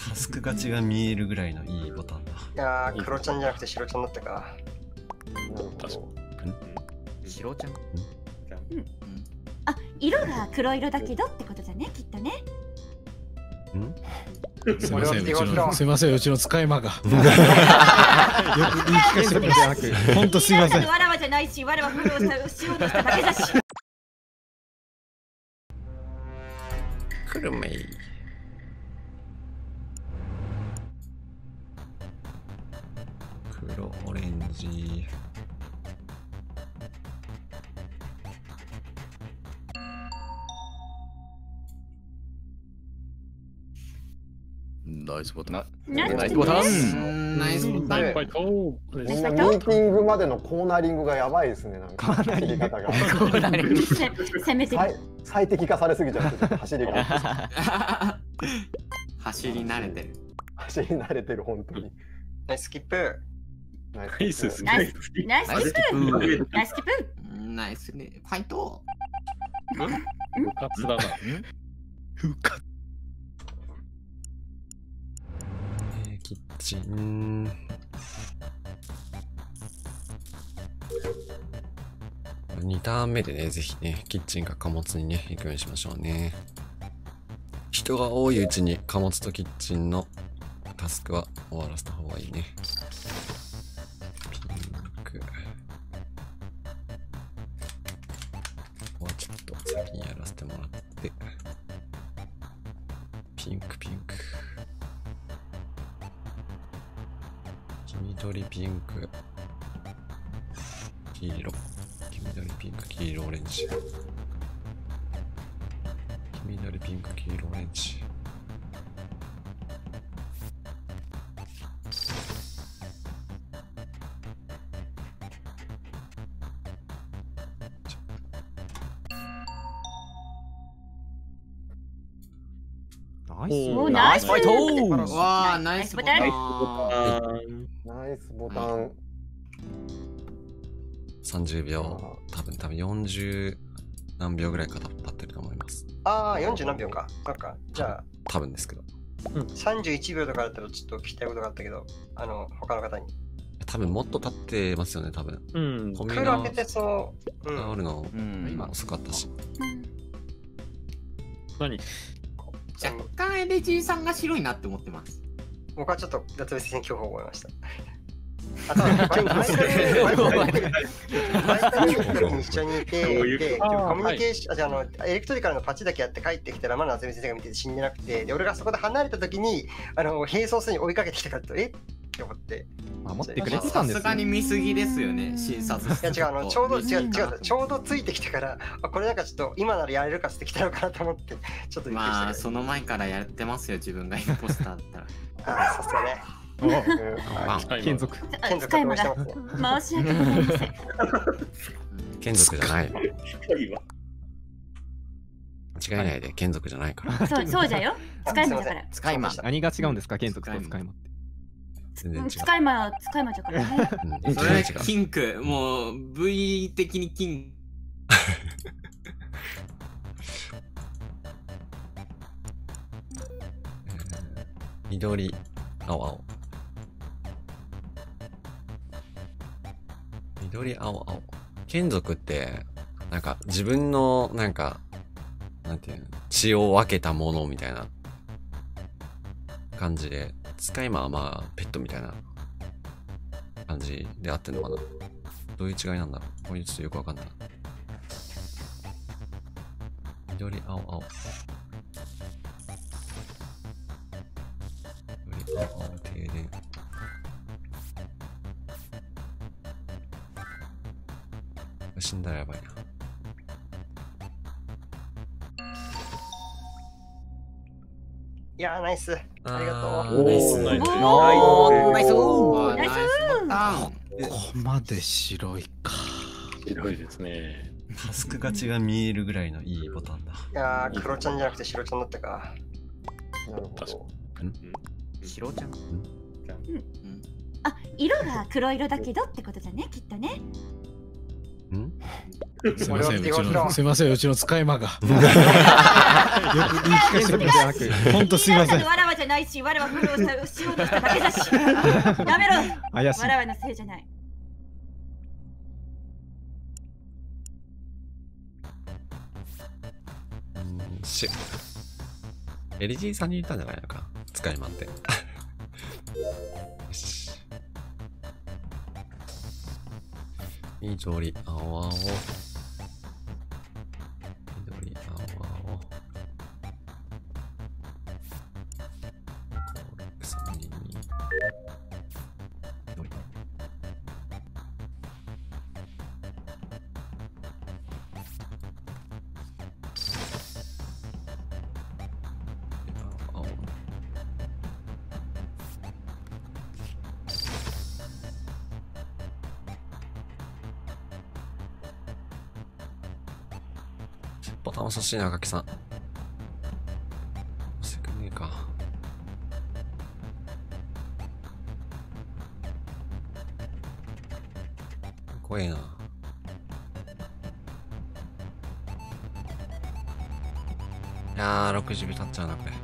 タスク勝ちが見えるぐらいのいいボタンだ。 いやー、黒ちゃんじゃなくて白ちゃんだったか。 なるほど。 白ちゃん。 あ、色が黒色だけどってことだね、きっとね。 すみません、うちの使い魔が。よく言い聞かせてくれなく、本当すみません。 わらわじゃないし、わらわフォローしようとしただけだし。 クルメイ。黒オレンジ。 ナイスボタン。 ナイスボタン。ナイスボタン。 ファイト。 ミーティングまでのコーナリングがやばいですね。なんか走り方が。 攻めてる。 最適化されすぎちゃって走りが。 走り慣れてる。 走り慣れてる本当に。ナイススキップ。 ナイススキップ。 ナイススキップ。ナイススキップ。 ナイスね。ファイト。 部活だな。 部活。 キッチン。2ターン目でね、ぜひね、キッチンか貨物にね、行くようにしましょうね。人が多いうちに貨物とキッチンのタスクは終わらせた方がいいね。ピンク。ここはちょっと先にやらせてもらって。ピンク。黄緑ピンク。黄色。黄緑ピンク黄色オレンジ。黄緑ピンク黄色オレンジ。 ナイスファイト。 わあ、ナイスボタン。 ナイスボタン。 30秒。多分40何秒ぐらいか経ってると思います。 ああ、40何秒か。なんか、じゃあ。 多分ですけど。 31秒とかだったらちょっと聞きたいことがあったけど、他の方に。 多分もっと経ってますよね、多分。 クール開けてそう。 治るの今遅かったし。 何？ 若干エレジーさんが白いなって思ってます。 僕はちょっと夏目先生に恐怖を覚えました。あとはバイタルに一緒にいて、で、コミュニケーション、エレクトリカルのパチだけやって帰ってきたら、まだ夏目先生が見てて死んでなくて、で、俺がそこで離れた時に、並走数に追いかけてきたからと、って思って。 守ってくれてたんですよ。 さすがに見すぎですよね、診察。 いや違う、ちょうどついてきてから、これなんかちょっと今ならやれるかしてきたのかなと思って、ちょっとびっくりした。 まあ、その前からやってますよ、自分がインポスターだったら。 ああ、さすがね。 眷属。 使い魔が申し訳ございません。 眷属じゃない。間違いないで、眷属じゃないから。 そうじゃよ。使い魔だから。 使い魔。 何が違うんですか、眷属と使い魔って。 全然違う。 使い魔だからね。 それキンク、もう V 的にキン緑、青。緑、青。眷属って、なんか自分の、なんか、なんていうの、血を分けたものみたいな感じで、使い魔はまあ、ペットみたいな感じで合ってんのかな。どういう違いなんだろう。こういうちょっとよくわかんない。緑、青。緑、青、停電。死んだらやばいな。 いやー、ナイス。ありがとう。 ナイス。 ナイス。 ここまで白いか。 白いですね。 タスク勝ちが見えるぐらいのいいボタンだ。 いやー、黒ちゃんじゃなくて白ちゃんだったか。なるほど。 白ちゃん。 あ、色が黒色だけどってことだね、きっとね。 すいません、うちの使い魔が。よく言い聞かせてください。本当すいません。 わらわじゃないし、わらわフォローしようとしただけだし。やめろ。 怪しい。 わらわのせいじゃない。 エリジーさんに言ったんじゃないのか、使い魔って。よし。緑、青青。緑、青青。草に緑。ボタン押してね、赤木さん。押してくんねえか。怖えな。いやー、60秒経っちゃうな、これ。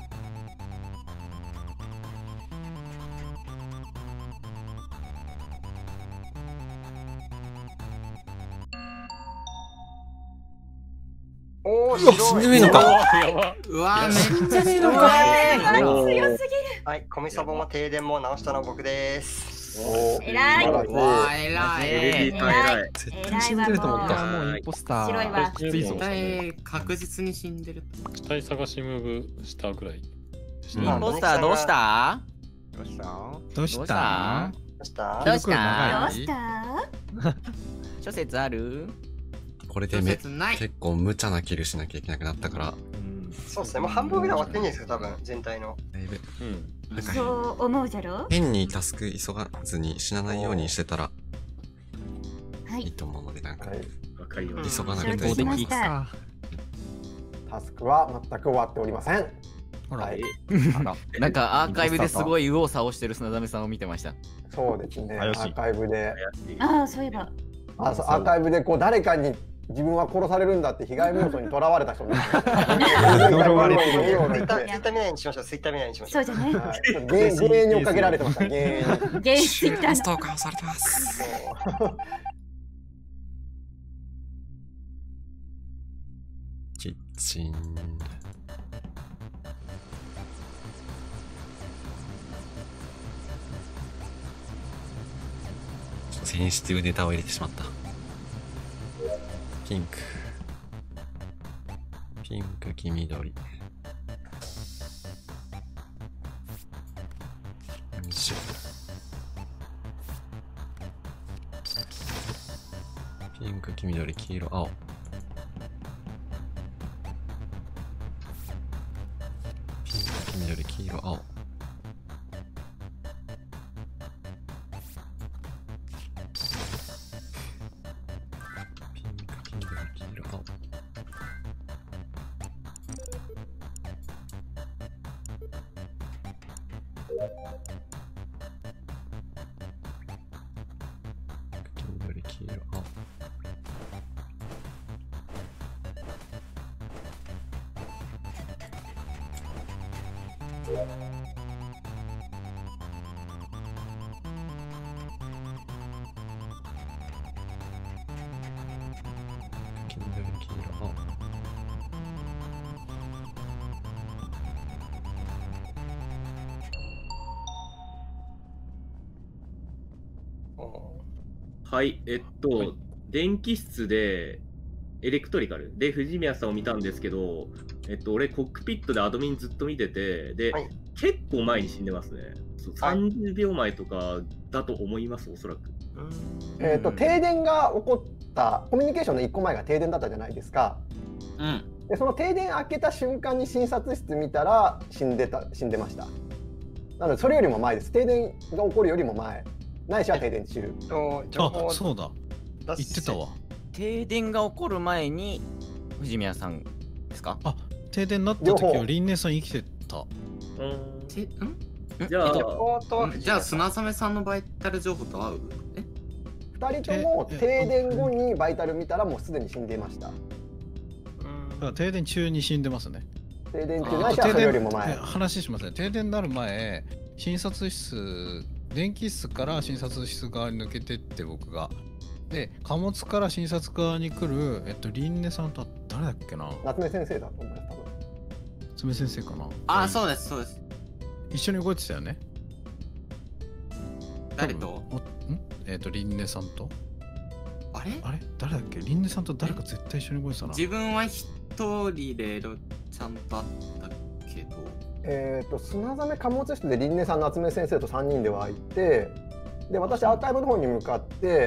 おー、 うわ、死んでねえのか。 うわ、めっちゃねえのか。 強すぎる。 はい、コミサボも停電も直したの僕です。 えらい。 わー、えらい。 えらい。 絶対死んでると思った。 もうインポスター。 白いわ。 絶対確実に死んでる。 死体探しムーブしたぐらい。 インポスターどうしたどうしたどうしたどうしどたうした諸説あるこれで結構無茶なキルしなきゃいけなくなったから。 そうですね、もう半分ぐらい終わってんじゃないですか、多分全体の。 だいぶ。 そう思うじゃろ。 変にタスク急がずに死なないようにしてたらいいと思うので、なんか急がなくていいと思います。 タスクは全く終わっておりません。 はい。 なんかアーカイブですごい右往左往してる砂溜さんを見てました。 そうですね、アーカイブで。 ああ、そういえば。 アーカイブでこう誰かに自分は殺されるんだって被害妄想にとらわれた人もいます。 呪われてる。ツイッター見ないにしましょう。ツイッター見ないにしましょう。 そうじゃね。 原因に追っかけられてました。原因。 原因ツイッター。 ストーカーされてます。キッチン。センシティブネタを入れてしまった。ピンク。ピンク、黄緑。白。ピンク、黄緑、黄色、青。ピンク、黄緑、黄色、青。 はい、電気室でエレクトリカルで藤宮さんを見たんですけど、俺コックピットでアドミンずっと見てて、で、結構前に死んでますね。30秒前とかだと思います、おそらく。 停電が起こったコミュニケーションの1個前が停電だったじゃないですか。でその停電開けた瞬間に診察室見たら死んでました。なのでそれよりも前です。停電が起こるよりも前。ないしは停電中。 あ、そうだ。言ってたわ。 停電が起こる前に藤宮さんですか？ あ、停電になった時は林根さん生きてた。 じゃあじゃあ砂染さんのバイタル情報と合う？ 2人とも停電後にバイタル見たらもうすでに死んでいました。 だから停電中に死んでますね。 停電中ないしはそれよりも前。 話しますね。停電になる前、診察室、電気室から診察室側に抜けてって僕が。で、貨物から診察側に来る、リンネさんと誰だっけな。 夏目先生だと思います、多分。 夏目先生かな。 あ、そうです、そうです。 一緒に動いてたよね。 誰と？ リンネさんと。 あれ誰だっけ？リンネさんと誰か絶対一緒に動いてたな。 自分は一人でエロちゃんとあったけど。 砂ザメ貨物室でリンネさん、夏目先生と3人ではいて、で私アーカイブの方に向かって、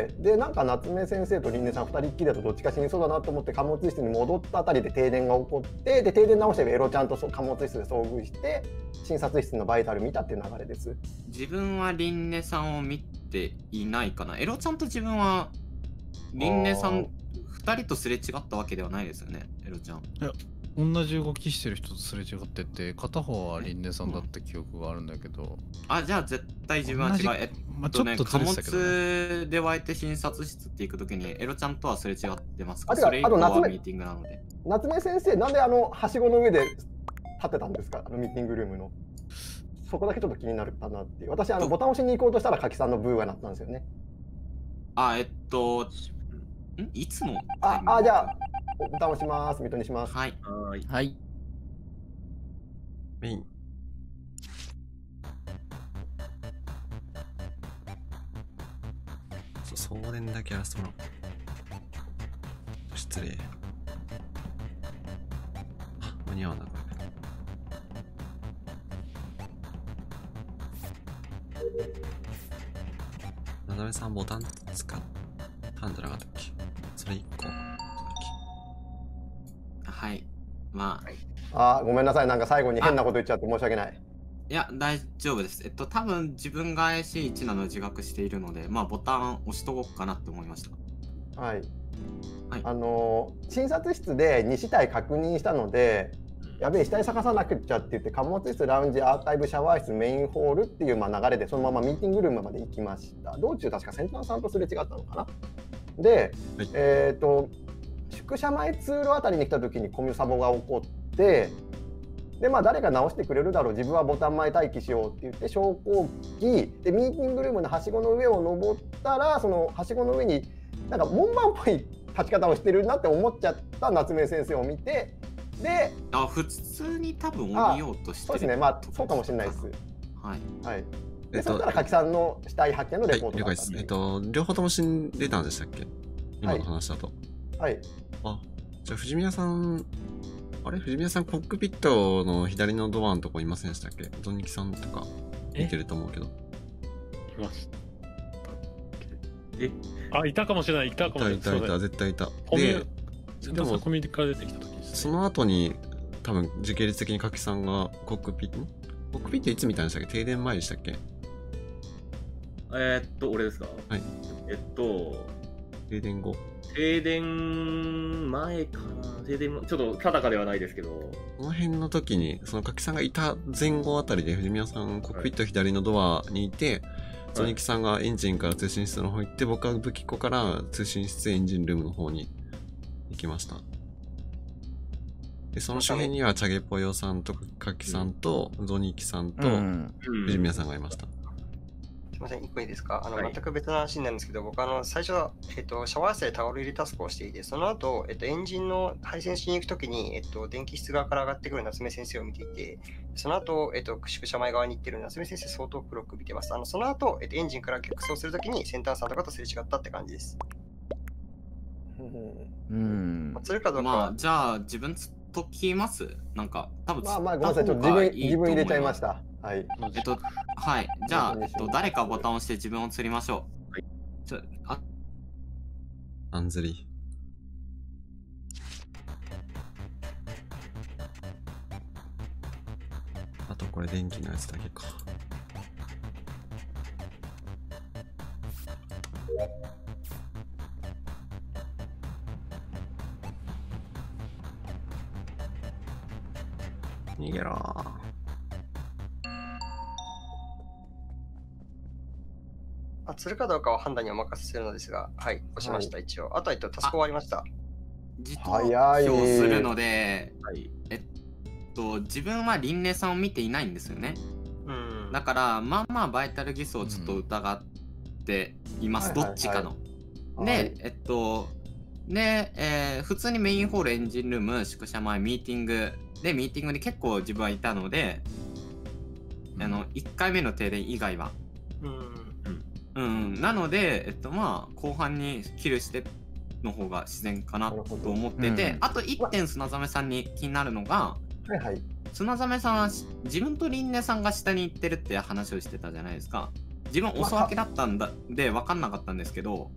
でなんか夏目先生とリンネさん2人っきりだとどっちか死にそうだなと思って貨物室に戻ったあたりで停電が起こって、で停電直してエロちゃんと貨物室で遭遇して診察室のバイタル見たっていう流れです。 自分はリンネさんを見ていないかな。エロちゃんと自分はリンネさん2人とすれ違ったわけではないですよね、エロちゃん。 いや、同じ動きしてる人とすれ違ってて、片方はリンネさんだった記憶があるんだけど。 あ、じゃあ絶対自分は違う。 ちょっと貨物で湧いて診察室って行くときにエロちゃんとはすれ違ってますか？ あそれ以降はミーティングなので。 夏目先生、なんではしごの上で立ってたんですか、ミーティングルームの。そこだけちょっと気になるかなっていう。私ボタン押しに行こうとしたら柿さんのブーが鳴ったんですよね。 いつの？ じゃあボタン押します。ミュートにします。 はい。 はい。 メイン。送電だけやらせてもらおう。失礼。間に合わなかった。なだめさんボタン使ったんじゃなかったっけ？それ1個。 はい。まあ。ごめんなさい。なんか最後に変なこと言っちゃって申し訳ない。 いや、大丈夫です。多分自分が怪しい位置なのを自覚しているので、ボタン押しとこうかなって思いました。 はい。診察室で2死体確認したので、やべえ、死体探さなくちゃって言って、貨物室、ラウンジ、アーカイブ、シャワー室、メインホールっていう流れで、そのままミーティングルームまで行きました。道中、確か先端さんとすれ違ったのかな。で、宿舎前通路あたりに来た時にコミュサボが起こって、で誰か直してくれるだろう、自分はボタン前待機しようって言って昇降機でミーティングルームのはしごの上を登ったら、そのはしごの上になんか門番っぽい立ち方をしてるなって思っちゃった夏目先生を見て、で普通に多分降りようとしてる。 そうですね、そうかもしれないです。はい。でそしたら柿さんの死体発見のレポートがあった。 了解です。両方とも死んでたんでしたっけ？今の話だと。 はい。 じゃあ藤宮さん、藤宮さんコックピットの左のドアのとこいませんでしたっけ？ゾニキさんとか見てると思うけど。 いました。いたかもしれない。いたかもしれない。 いた、絶対いた。 でもコミュニティから出てきた時ですね。 その後に多分時系列的に柿さんがコックピットいつ見たんでしたっけ？停電前でしたっけ？ 俺ですか？ はい。停電後。 停電前かな。停電ちょっと定かではないですけど、 この辺の時にその柿さんがいた前後あたりで藤宮さんコックピット左のドアにいて、ゾニキさんがエンジンから通信室の方行って、僕は武器庫から通信室エンジンルームの方に行きました。でその周辺にはチャゲポヨさんと柿さんとゾニキさんと藤宮さんがいました。 すみません、1個いいですか？全く別の話になるんですけど、僕最初は、シャワー室でタオル入れタスクをしていて、その後、エンジンの配線しに行くときに、電気室側から上がってくる夏目先生を見ていて、その後、宿舎前側に行ってる夏目先生相当黒く見てます。その後、エンジンから逆走するときにセンターさんとかとすれ違ったって感じです。それかどうか。 じゃあ自分つっときます？なんか、多分ごめんなさい、ちょっと自分入れちゃいました。はい。 はい。じゃあ、誰かボタンを押して自分を釣りましょう。 アンズリー。あとこれ電気のやつだけか。逃げろー。 釣るかどうかは判断にお任せするのですが、はい、押しました、一応。あとはタスク終わりました。 自投票するので、自分は輪廻さんを見ていないんですよね。だから、まあバイタルギスをちょっと疑っています。どっちかの。で、普通にメインホール、エンジンルーム、宿舎前、ミーティングで結構自分はいたので、1回目の停電以外は。なので、まあ、後半にキルしての方が自然かなと思ってて、あと1点砂ザメさんに気になるのが、砂ザメさんは自分と輪廻さんが下に行ってるって話をしてたじゃないですか。自分お裾分けだったんだで分かんなかったんですけど、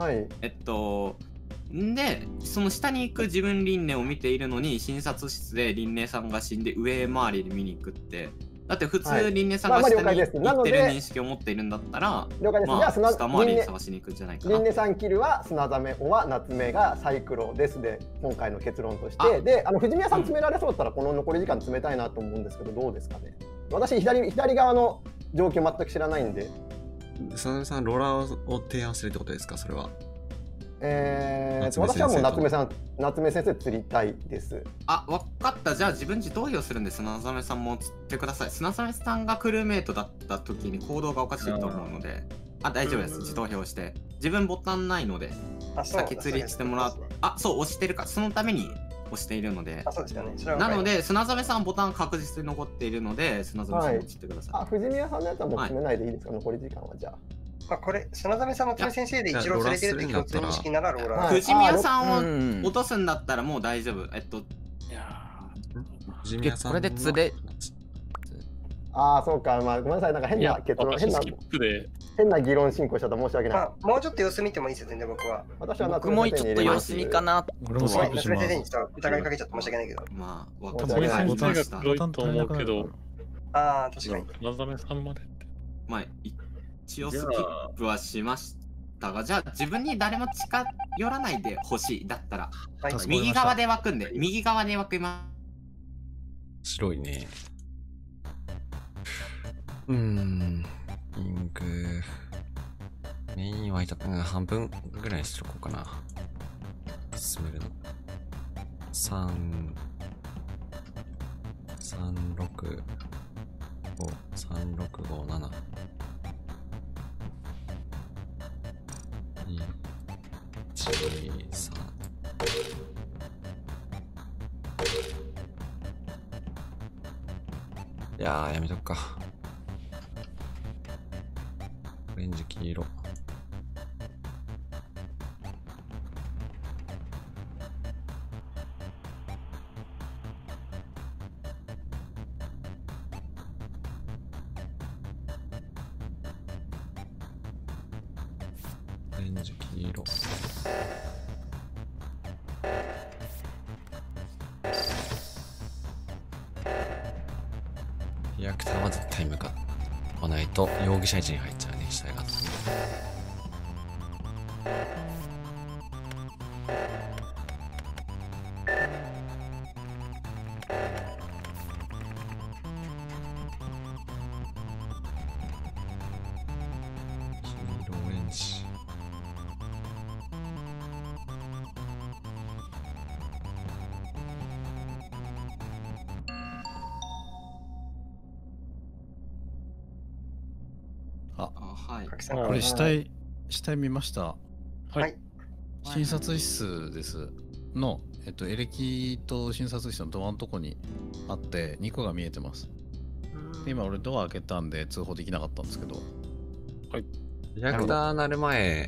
でその下に行く自分輪廻を見ているのに診察室で輪廻さんが死んで上回りで見に行くって、だって普通輪廻さんが下に行ってる認識を持っているんだったら、 了解です。じゃあ下回りに探しに行くんじゃないかな。 輪廻さんキルは砂ザメ、おは夏目がサイクロですで今回の結論として、で藤宮さん詰められそうだったらこの残り時間詰めたいなと思うんですけど、どうですかね。私左側の状況全く知らないんで。 砂ザメさんローラーを提案するってことですか、それは。 私はもう夏目先生釣りたいです。 分かった。じゃあ自分自投票するんで砂ザメさんも釣ってください。砂ザメさんがクルーメイトだった時に行動がおかしいと思うので、大丈夫です。自投票して。自分ボタンないので、先釣りしてもらう。そう、押してるか。そのために押しているので。 そうですよね。 なので、砂ザメさんボタン確実に残っているので、砂ザメさんも釣ってください。 藤宮さんのやつはもう詰めないでいいですか、残り時間は。じゃあ。 これ、砂ザメさんの鳥先生で一郎連れてるって共通認識ならローラー。 藤宮さんを落とすんだったらもう大丈夫。 藤宮さんこれで釣れ。 そうか。ごめんなさい。なんか変な結論、変な議論進行しちゃった。申し訳ない。 もうちょっと様子見てもいいですよ、全然僕は。 僕もちょっと様子見かな。 俺もそうします。 疑いかけちゃって申し訳ないけど。 分かんないボタンが黒いと思うけど。 確かに。 砂ザメさんまでって。 一応スキップはしましたが、じゃあ自分に誰も近寄らないでほしい。だったら、右側で湧くんで、右側で湧く今。 白いね。インク。メインは半分ぐらいにしとこうかな。進めるの。3、6、5、3、6、5、7。2、1、3。いやー、やめとくか。オレンジ、黄色。オレンジ、黄色。リアクターは絶対向かわないと容疑者位置に入っちゃうね、死体が。黄色、オレンジ。 これ死体見ました。 はい。 診察室ですの、エレキと診察室のドアのとこにあって2個が見えてます。で今俺ドア開けたんで通報できなかったんですけど。 はい。 リアクター鳴る前、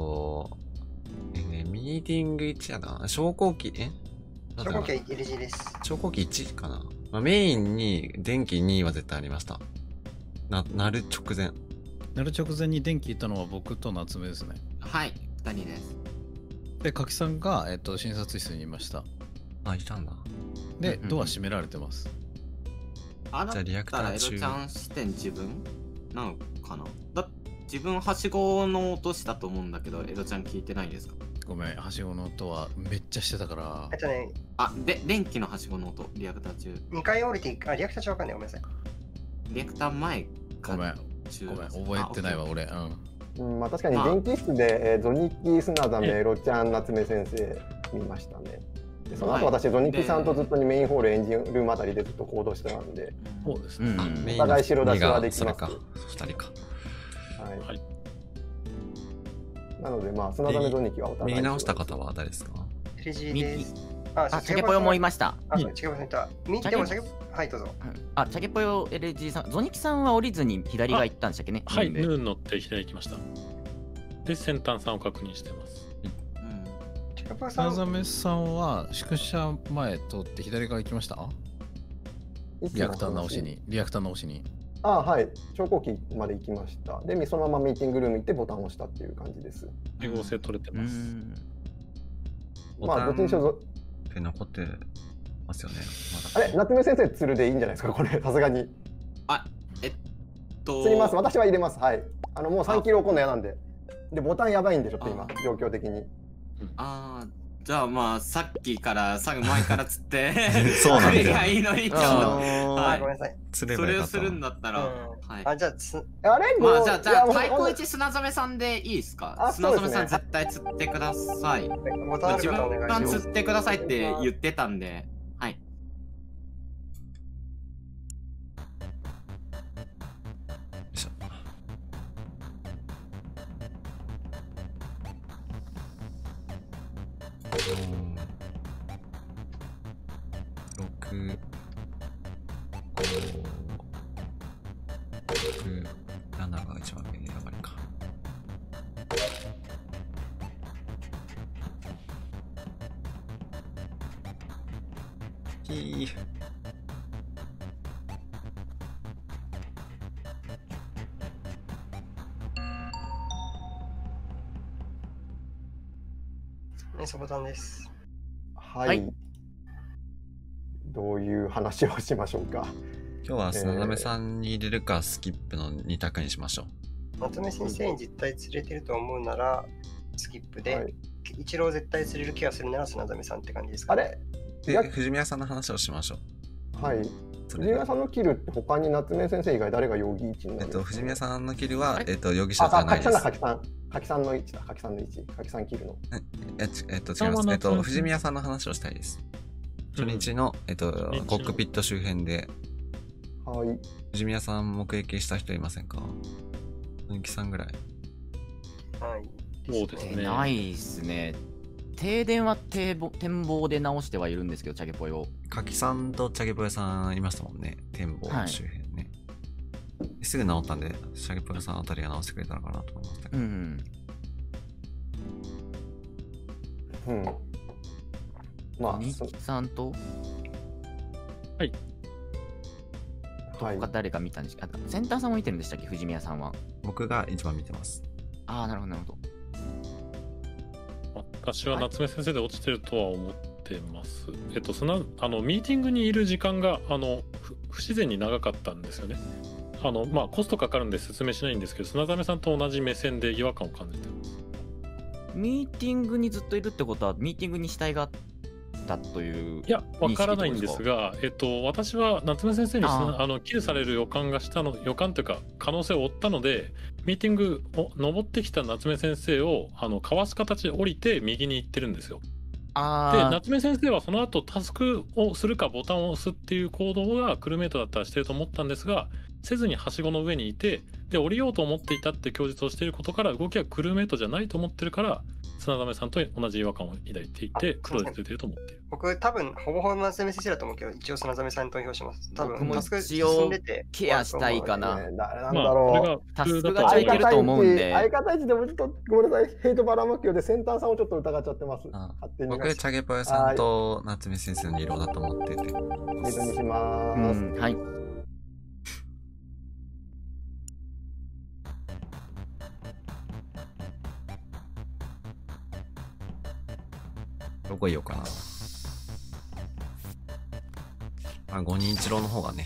ミーティング1やな。昇降機、 昇降機は LG です。 昇降機1かな。メインに電気2は絶対ありました。鳴る直前。 鳴る直前に電気いったのは僕と夏目ですね。 はい、2人です。 で、柿さんが、診察室にいました。 いたんだ。 で、ドア閉められてます。 じゃあリアクター中。 エロちゃん視点自分なのかな。自分はしごの音したと思うんだけど、エロちゃん聞いてないですか？ ごめん、はしごの音はめっちゃしてたから。 電気のはしごの音、リアクター中。 2回降りてリアクター中わかんない。ごめんなさい。 リアクター前か。 ごめん、覚えてないわ、俺。 まあ確かに電気室でゾニキ、スナザメ、ロちゃん、夏目先生見ましたね。でその後私、ゾニキさんとずっとメインホール、エンジンルームあたりでずっと行動してたんで、 そうですね。 お互い白出しはできます。 2人か。 はい。なので、まあ、砂ザメゾニキはお互い。 見直した方は誰ですか？ LG です。 チャゲポヨもいました。 チャゲポヨさんいた。はい、どうぞ。 チャゲポヨ LG さん、ゾニキさんは降りずに左が行ったんでしたっけね。 はい、ヌーン乗って左行きました。で、先端さんを確認してます。 砂ザメさんは宿舎前通って左側行きました？リアクター直しに。 はい。昇降機まで行きました。で、そのままミーティングルーム行ってボタンを押したっていう感じです。 整合性取れてます。 まあ、どっちにしろって残ってますよね。 あれ、夏目先生、鶴でいいんじゃないですか、これ、さすがに。釣ります。私は入れます。はい。もう3キロ怒るの嫌なんで。で、ボタンやばいんで、ちょっと今、状況的に。 じゃあまあさっきから前から釣ってそうなんだよ。 がいいのにと、 はい、ごめんなさい。 それをするんだったら、はい。 じゃあじゃあ太鼓一砂ザメさんでいいですか？砂ザメさん絶対釣ってください。自分が釣ってくださいって言ってたんで、はい。 6、5、6、7が一番上に選ばれるか。 ボタンです。 はい。どういう話をしましょうか。 今日は砂ザメさんに入れるか、スキップの2択にしましょう。夏目先生に絶対釣れてると思うならスキップで、一郎絶対釣れる気がするなら砂ザメさんって感じですか、ね。 で、藤宮さんの話をしましょう。はい。藤宮さんのキルって他に夏目先生以外誰が容疑位置になるんですか？ 藤宮さんのキルは容疑者じゃないです。 柿さんの位置だ。柿さんの位置。柿さんキルの。 違います。藤宮さんの話をしたいです。初日のコックピット周辺で、 はい。 藤宮さん目撃した人いませんか？人気さんぐらい。 はい。 そうですね。 ないですね。停電は展望で直してはいるんですけど、チャゲポヨ。 柿さんとチャゲポヨさんいましたもんね。展望周辺ね。すぐ直ったんで、チャゲポヨさんあたりが直してくれたのかなと思いましたけど。 まあ、 ミキさんと、 はい。 他誰か見たんですか？センターさんも見てるんでしたっけ、藤宮さんは。 僕が一番見てます。 なるほど、なるほど。 私は夏目先生で落ちてるとは思ってます。ミーティングにいる時間が不自然に長かったんですよね。コストかかるんで説明しないんですけど、砂ザメさんと同じ目線で違和感を感じてます。 ミーティングにずっといるってことは、ミーティングに死体があったという。 いや、わからないんですが、私は夏目先生にキルされる予感というか、可能性を負ったので、ミーティングを登ってきた夏目先生をかわす形で降りて右に行ってるんですよ。で、夏目先生はその後タスクをするかボタンを押すっていう行動がクルーメイトだったらしてると思ったんですが、せずにはしごの上にいて、で降りようと思っていたって供述をしていることから、動きはクルーメイトじゃないと思ってるから、砂ザメさんと同じ違和感を抱いていて、黒で出てると思っている。 僕多分ほぼほぼ夏目先生だと思うけど、一応砂ザメさんに投票します。多分タスク一応ケアしたいかな。 誰なんだろう。 タスクがいけると思うんで。 相方位置でもちょっとごめんなさい、ヘイトバラマキオで先端さんをちょっと疑っちゃってます。 僕、チャゲポヨさんと夏目先生の色だと思ってて。 ヘイトにします。 はい。 どこいようかな。5人一郎の方がね。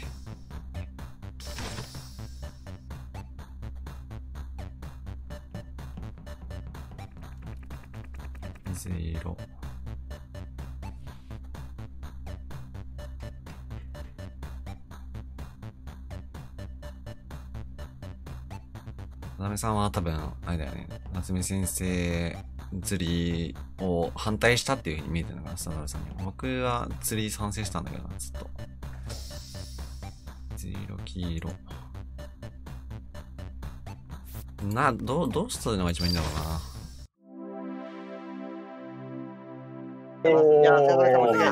水色。 なめさんは多分、あれだよね。夏目先生釣りを反対したっていう風に見えてるのかな、スタダルさんに。僕は釣り賛成したんだけどな、ずっと。水色、黄色。どうするのが一番いいんだろうな。 いや、セドリさんも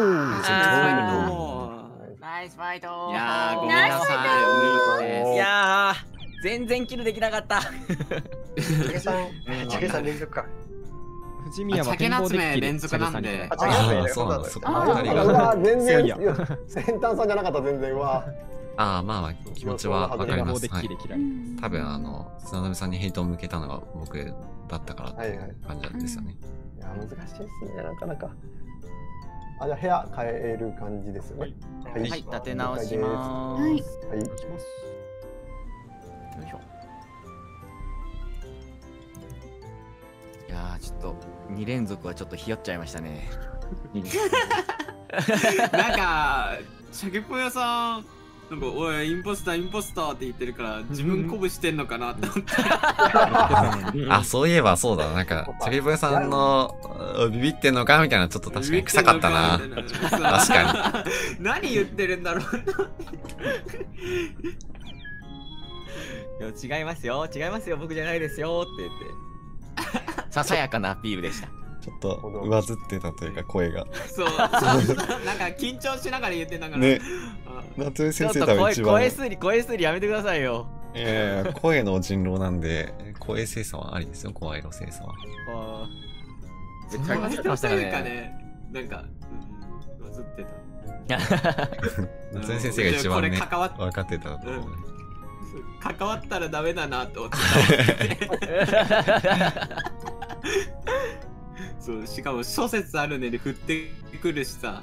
ナイスファイト。 いやー、ごめんなさい。お見事です。 いやー、全然キルできなかった。 チャケさん連続か。 藤宮は展望デッキ連続なんで。 あ、そうなんだ。そこ全然先端さんじゃなかった、全然は。 まあ気持ちはわかります。はい、多分砂鍋さんにヘイトを向けたのが僕だったからっていう感じなんですよね。 いや難しいですね、なかなか。じゃあ部屋変える感じですよね。 はい、立て直します。はい。 はい。 よいしょ。いやー、ちょっと2連続はちょっとひよっちゃいましたね。 なんかシャケポヤさんなんかおいインポスターって言ってるから自分鼓舞してんのかなって思って。 あ、そういえばそうだ、なんかチャケポヤさんのビビってんのかみたいな、ちょっと確かに臭かったな。確かに。何言ってるんだろう。 いや違いますよ僕じゃないですよって言ってささやかなアピールでした。 ちょっと上ずってたというか声が。 そう。なんか緊張しながら言ってたから。ね。 夏目先生多分一番。 声数理やめてくださいよ。 声の人狼なんで声精査はありですよ、声色精査は。 めっちゃ上ずってましたね。なんか上ずってた。 夏目先生が一番ね分かってたと思う。 関わったらダメだなと思ってそう、しかも諸説あるねで振ってくるしさ。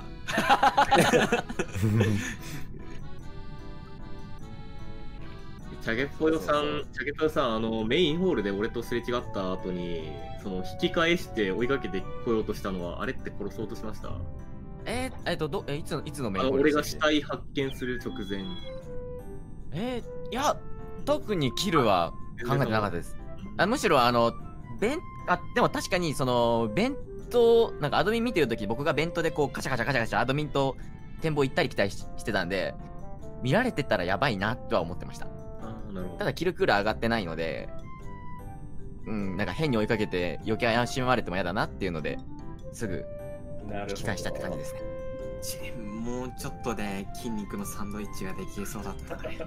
チャゲポヨさん、メインホールで俺とすれ違った後に引き返して追いかけてこようとしたのはあれって殺そうとしました？ いつのメインホール？ 俺が死体発見する直前。 いや特にキルは考えてなかったです。むしろでも確かに弁当なんかアドミン見てるとき僕が弁当でこうカチャカチャアドミンと展望行ったり来たりしてたんで見られてたらやばいなとは思ってました。ただキルクール上がってないのでなんか変に追いかけて余計怪しまれても嫌だなっていうのですぐ引き返したって感じですね。 もうちょっとで筋肉のサンドイッチができそうだったね。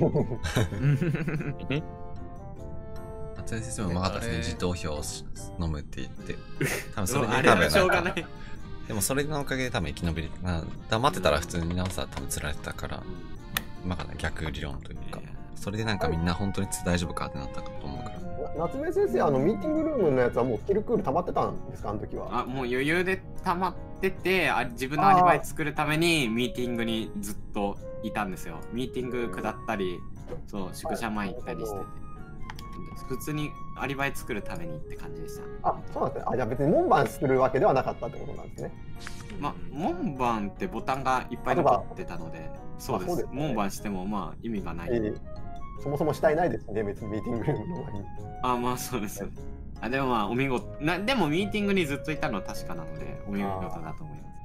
夏目先生もうまかったですね。自投票を飲むって言って多分それででもそれのおかげで多分生き延びれた。黙ってたら普通に直したら多分釣られてたからうまかった逆理論というか、それでなんかみんな本当に大丈夫かってなったかと思うから。 夏目先生ミーティングルームのやつはもうキルクール溜まってたんですか、あの時は？ もう余裕で溜まってて自分のアリバイ作るためにミーティングにずっといたんですよ。ミーティング下ったり宿舎前行ったりしてて普通にアリバイ作るためにって感じでした。 そうなんですね。じゃあ別に門番するわけではなかったってことなんですね。 門番ってボタンがいっぱい残ってたので、そうです。門番しても意味がない。 そもそもしたいないですね、別にミーティングルームの前に。 そうです。でもお見事でもミーティングにずっといたのは確かなのでお見事だと思います。